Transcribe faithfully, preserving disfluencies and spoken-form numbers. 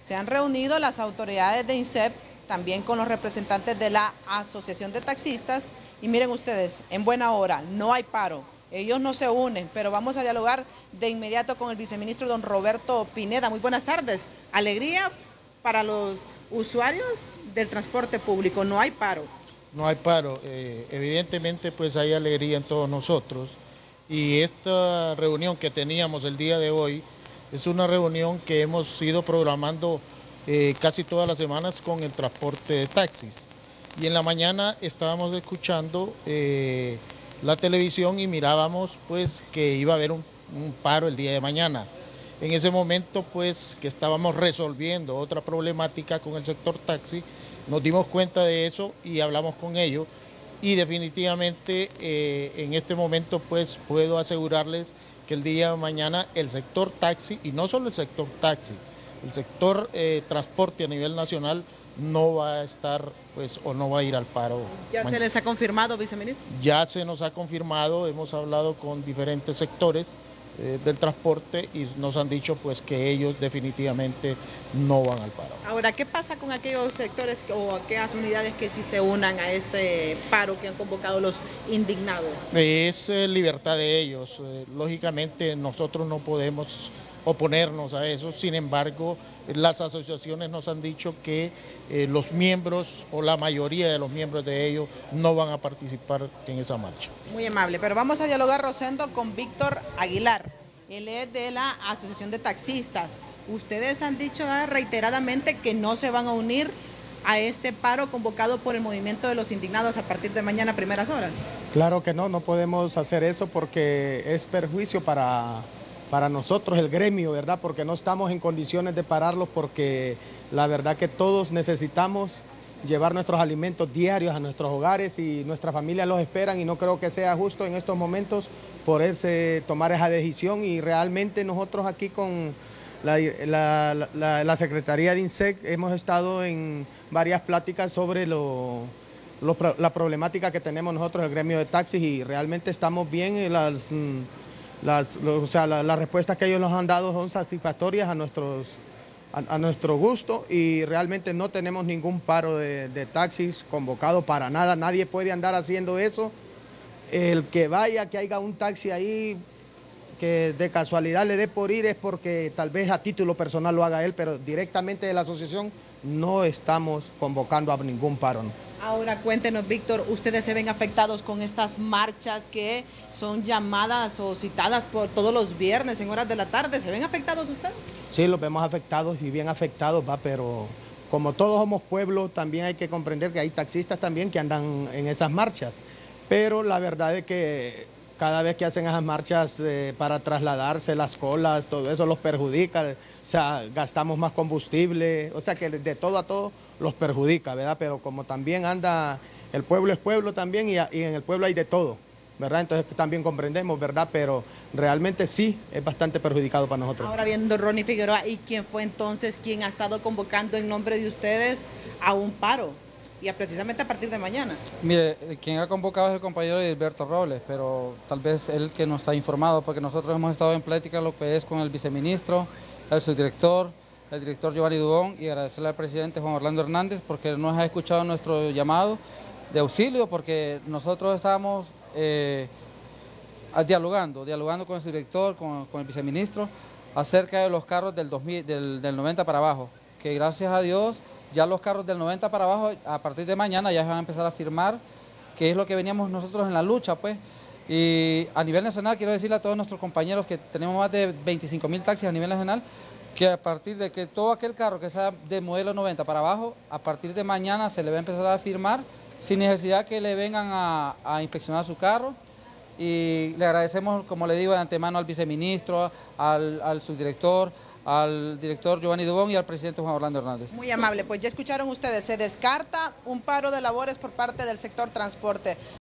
Se han reunido las autoridades de INSEP, también con los representantes de la Asociación de Taxistas, y miren ustedes, en buena hora, no hay paro. Ellos no se unen, pero vamos a dialogar de inmediato con el viceministro don Roberto Pineda. Muy buenas tardes. Alegría para los usuarios del transporte público, no hay paro. No hay paro, eh, evidentemente pues hay alegría en todos nosotros, y esta reunión que teníamos el día de hoy es una reunión que hemos ido programando eh, casi todas las semanas con el transporte de taxis. Y en la mañana estábamos escuchando eh, la televisión y mirábamos pues que iba a haber un, un paro el día de mañana. En ese momento pues que estábamos resolviendo otra problemática con el sector taxi, nos dimos cuenta de eso y hablamos con ellos, y definitivamente eh, en este momento pues puedo asegurarles que el día de mañana el sector taxi, y no solo el sector taxi, el sector eh, transporte a nivel nacional no va a estar pues o no va a ir al paro. ¿Ya mañana. se les ha confirmado, viceministro? Ya se nos ha confirmado, hemos hablado con diferentes sectores eh, del transporte y nos han dicho pues que ellos definitivamente no van al paro. Ahora, ¿qué pasa con aquellos sectores que, o aquellas unidades que sí se unan a este paro que han convocado los indignados? Es eh, libertad de ellos, eh, lógicamente nosotros no podemos oponernos a eso, sin embargo las asociaciones nos han dicho que eh, los miembros o la mayoría de los miembros de ellos no van a participar en esa marcha. Muy amable, pero vamos a dialogar, Rosendo, con Víctor Aguilar. Él es de la Asociación de Taxistas. Ustedes han dicho reiteradamente que no se van a unir a este paro convocado por el Movimiento de los Indignados a partir de mañana a primeras horas. Claro que no, no podemos hacer eso porque es perjuicio para, para nosotros, el gremio, ¿verdad? Porque no estamos en condiciones de pararlos, porque la verdad que todos necesitamos llevar nuestros alimentos diarios a nuestros hogares y nuestras familias los esperan, y no creo que sea justo en estos momentos poderse tomar esa decisión. Y realmente nosotros aquí con La, la, la, la Secretaría de INSEP hemos estado en varias pláticas sobre lo, lo, la problemática que tenemos nosotros, el gremio de taxis, y realmente estamos bien. Las, las, lo, o sea, la, las respuestas que ellos nos han dado son satisfactorias a, nuestros, a, a nuestro gusto, y realmente no tenemos ningún paro de, de taxis convocado para nada. Nadie puede andar haciendo eso. El que vaya, que haya un taxi ahí que de casualidad le dé por ir es porque tal vez a título personal lo haga él, pero directamente de la asociación no estamos convocando a ningún paro, ¿no? Ahora cuéntenos, Víctor, ¿ustedes se ven afectados con estas marchas que son llamadas o citadas por todos los viernes en horas de la tarde? ¿Se ven afectados ustedes? Sí, los vemos afectados y bien afectados, va, pero como todos somos pueblo, también hay que comprender que hay taxistas también que andan en esas marchas, pero la verdad es que cada vez que hacen esas marchas eh, para trasladarse, las colas, todo eso los perjudica, o sea, gastamos más combustible, o sea que de todo a todo los perjudica, ¿verdad? Pero como también anda, el pueblo es pueblo también, y, y en el pueblo hay de todo, ¿verdad? Entonces también comprendemos, ¿verdad? Pero realmente sí es bastante perjudicado para nosotros. Ahora viendo Ronnie Figueroa, ¿y quién fue entonces quien ha estado convocando en nombre de ustedes a un paro? Y a precisamente a partir de mañana. Mire, quien ha convocado es el compañero Edilberto Robles, pero tal vez él que no está informado, porque nosotros hemos estado en plática lo que es con el viceministro, el subdirector, el director Giovanni Dubón, y agradecerle al presidente Juan Orlando Hernández porque nos ha escuchado nuestro llamado de auxilio, porque nosotros estábamos eh, dialogando, dialogando con el subdirector, con, con el viceministro, acerca de los carros del, dos mil, del, del noventa para abajo, que gracias a Dios ya los carros del noventa para abajo, a partir de mañana ya van a empezar a firmar, que es lo que veníamos nosotros en la lucha, pues. Y a nivel nacional quiero decirle a todos nuestros compañeros que tenemos más de veinticinco mil taxis a nivel nacional, que a partir de que todo aquel carro que sea de modelo noventa para abajo, a partir de mañana se le va a empezar a firmar, sin necesidad que le vengan a, a inspeccionar su carro. Y le agradecemos, como le digo, de antemano al viceministro, al, al subdirector, al director Giovanni Dubón y al presidente Juan Orlando Hernández. Muy amable, pues ya escucharon ustedes, se descarta un paro de labores por parte del sector transporte.